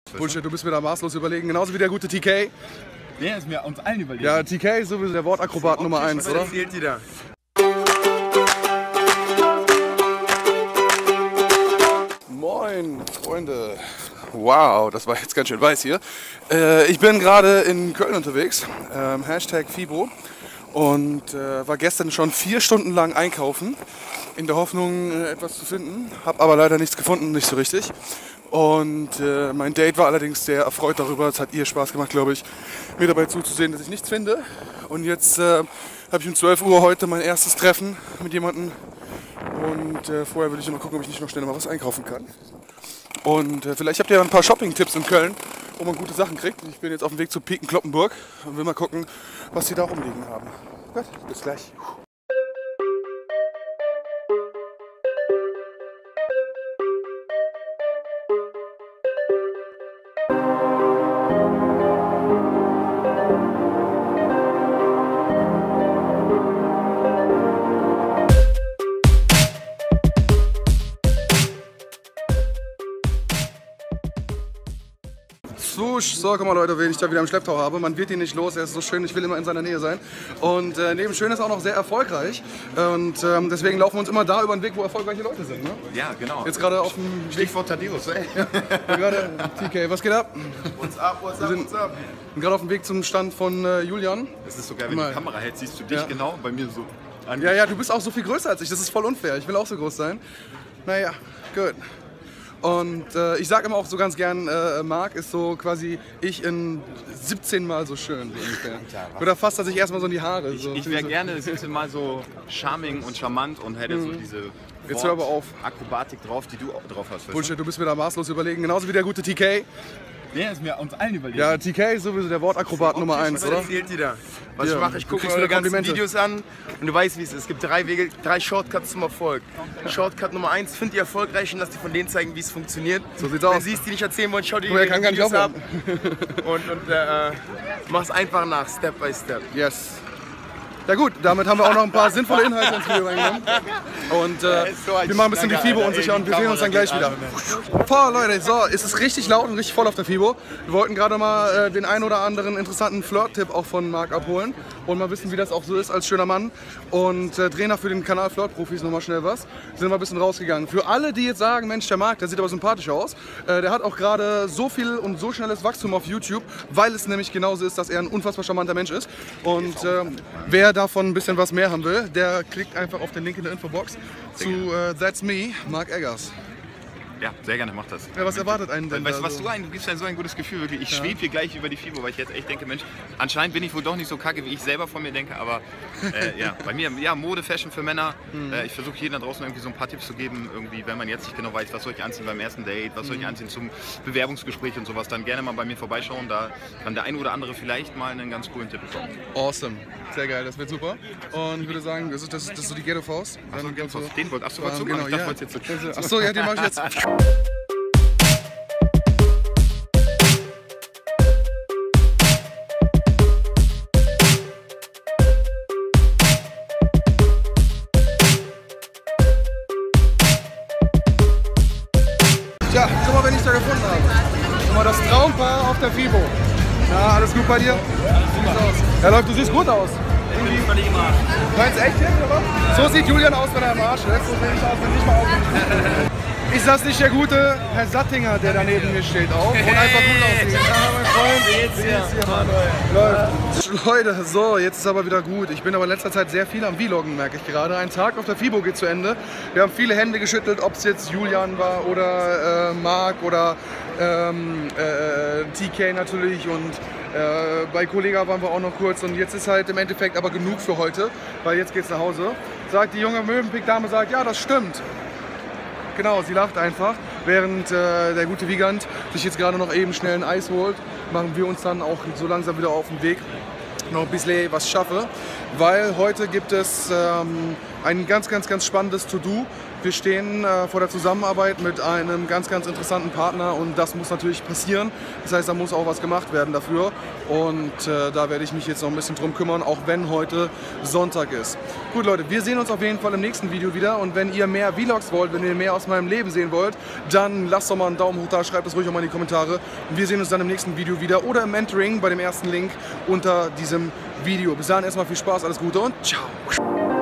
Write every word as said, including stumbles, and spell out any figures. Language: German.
Bullshit, du bist mir da maßlos überlegen, genauso wie der gute T K. Der ist mir uns allen überlegen. Ja, T K ist sowieso der Wortakrobat Nummer eins, oder? Was erzählt die da? Moin, Freunde. Wow, das war jetzt ganz schön weiß hier. Äh, ich bin gerade in Köln unterwegs, ähm, Hashtag FIBO, und äh, war gestern schon vier Stunden lang einkaufen, in der Hoffnung, äh, etwas zu finden. Hab aber leider nichts gefunden, nicht so richtig. Und äh, mein Date war allerdings sehr erfreut darüber. Es hat ihr Spaß gemacht, glaube ich, mir dabei zuzusehen, dass ich nichts finde. Und jetzt äh, habe ich um zwölf Uhr heute mein erstes Treffen mit jemandem. Und äh, vorher will ich mal gucken, ob ich nicht noch schnell mal was einkaufen kann. Und äh, vielleicht habt ihr ja ein paar Shopping-Tipps in Köln, wo man gute Sachen kriegt. Ich bin jetzt auf dem Weg zu Piken-Kloppenburg und will mal gucken, was sie da rumliegen haben. Gut, bis gleich. So, guck mal Leute, wen ich da wieder im Schlepptau habe. Man wird ihn nicht los, er ist so schön, ich will immer in seiner Nähe sein. Und äh, neben schön ist auch noch sehr erfolgreich. Und ähm, deswegen laufen wir uns immer da über den Weg, wo erfolgreiche Leute sind. Ne? Ja, genau. Jetzt gerade auf dem Stichwort Thaddeus, ey. Ja, gerade T K, was geht ab? What's up, what's up, what's up? Wir sind gerade auf dem Weg zum Stand von äh, Julian. Es ist so geil, wenn du die Kamera hältst, siehst du dich ja. genau bei mir so an. Ja, ja, du bist auch so viel größer als ich, das ist voll unfair. Ich will auch so groß sein. Naja, gut. Und äh, ich sage immer auch so ganz gern, äh, Marc ist so quasi ich in siebzehn Mal so schön, so ungefähr. Oder fast, dass ich erstmal so in die Haare. Ich, so. ich wäre gerne siebzehn Mal so charming und charmant und hätte so diese Jetzt hör aber auf. Akrobatik drauf, die du auch drauf hast. Bullshit, du bist mir da maßlos überlegen, genauso wie der gute T K. Der ist mir uns allen überlegen. Ja, T K ist sowieso der Wortakrobat Nummer eins, Was oder? erzählt die da? Was Ja, ich mache, ich du gucke kriegst mir eure wieder ganzen Komplimente. Videos an und du weißt, wie es ist. Es gibt drei Wege, drei Shortcuts zum Erfolg. Shortcut Nummer eins, find die Erfolgreichen, lass dir von denen zeigen, wie es funktioniert. So sieht's Wenn aus. sie es dir nicht erzählen wollen, schau dir Oh, er die kann gar nicht Videos ab aufhören. und, und äh, mach's einfach nach, Step by Step. Yes. Ja gut, damit haben wir auch noch ein paar sinnvolle Inhalte ins Video reingenommen. Und äh, wir machen ein bisschen die FIBO unsicher und wir sehen uns dann gleich wieder. Boah, Leute, so, es ist richtig laut und richtig voll auf der FIBO. Wir wollten gerade mal äh, den ein oder anderen interessanten Flirt-Tipp auch von Marc abholen und mal wissen, wie das auch so ist als schöner Mann. Und äh, Trainer für den Kanal Flirt-Profis nochmal schnell was. Sind wir ein bisschen rausgegangen. Für alle, die jetzt sagen, Mensch, der Marc, der sieht aber sympathisch aus, äh, der hat auch gerade so viel und so schnelles Wachstum auf YouTube, weil es nämlich genauso ist, dass er ein unfassbar charmanter Mensch ist. Und äh, wer davon ein bisschen was mehr haben will, der klickt einfach auf den Link in der Infobox zu äh, That's Me, Marc Eggers. Ja, sehr gerne, mach das. Ja, was erwartet einen denn? Weißt du, da was so? du ein, du gibst ja so ein gutes Gefühl, wirklich. Ich Ja. schwebe hier gleich über die FIBO, weil ich jetzt echt denke, Mensch, anscheinend bin ich wohl doch nicht so kacke, wie ich selber von mir denke, aber äh, ja, bei mir, ja, Mode, Fashion für Männer. Mhm. Äh, ich versuche jedem da draußen irgendwie so ein paar Tipps zu geben, irgendwie, wenn man jetzt nicht genau weiß, was soll ich anziehen beim ersten Date, was soll ich Mhm. anziehen zum Bewerbungsgespräch und sowas, dann gerne mal bei mir vorbeischauen, da kann der ein oder andere vielleicht mal einen ganz coolen Tipp bekommen. Awesome. Sehr geil, das wird super. Und ich würde sagen, das ist, das ist, das ist so die Ghetto-Faust. Achso, Dann kannst du- den wollt, achso, wolltest du Ähm, genau, machen? Ich dachte, ja. wolltest jetzt so. Achso, ja, den mach ich jetzt. Tja, guck mal, wen ich da gefunden habe. Guck mal, das Traumpaar auf der FIBO. Na, alles gut bei dir? Wie sieht's aus? Ja, läuft, du siehst gut aus. Irgendwie. Meinst du echt jetzt, oder was? So sieht Julian aus, wenn er im Arsch ist. So sehe ich aus, wenn ich mal aufgehe. Ist das nicht der gute Herr Sattinger, der da neben mir steht, auch? Und einfach gut aussieht. Ja, mein Freund. Wie geht's dir? Läuft. Leute, so, jetzt ist aber wieder gut. Ich bin aber in letzter Zeit sehr viel am Vloggen, merke ich gerade. Ein Tag auf der FIBO geht zu Ende. Wir haben viele Hände geschüttelt, ob es jetzt Julian war oder äh, Marc oder ähm, äh, T K natürlich und äh, bei Kollega waren wir auch noch kurz und jetzt ist halt im Endeffekt aber genug für heute, weil jetzt geht's nach Hause. Sagt die junge Möwenpick-Dame, sagt, ja, das stimmt. Genau, sie lacht einfach, während äh, der gute Wiegand sich jetzt gerade noch eben schnell ein Eis holt, machen wir uns dann auch so langsam wieder auf den Weg, noch ein bisschen was schaffe, weil heute gibt es ähm, ein ganz, ganz, ganz spannendes To-Do Wir stehen äh, vor der Zusammenarbeit mit einem ganz, ganz interessanten Partner und das muss natürlich passieren. Das heißt, da muss auch was gemacht werden dafür und äh, da werde ich mich jetzt noch ein bisschen drum kümmern, auch wenn heute Sonntag ist. Gut Leute, wir sehen uns auf jeden Fall im nächsten Video wieder und wenn ihr mehr Vlogs wollt, wenn ihr mehr aus meinem Leben sehen wollt, dann lasst doch mal einen Daumen hoch da, schreibt es ruhig auch mal in die Kommentare und wir sehen uns dann im nächsten Video wieder oder im Mentoring bei dem ersten Link unter diesem Video. Bis dahin erstmal viel Spaß, alles Gute und ciao!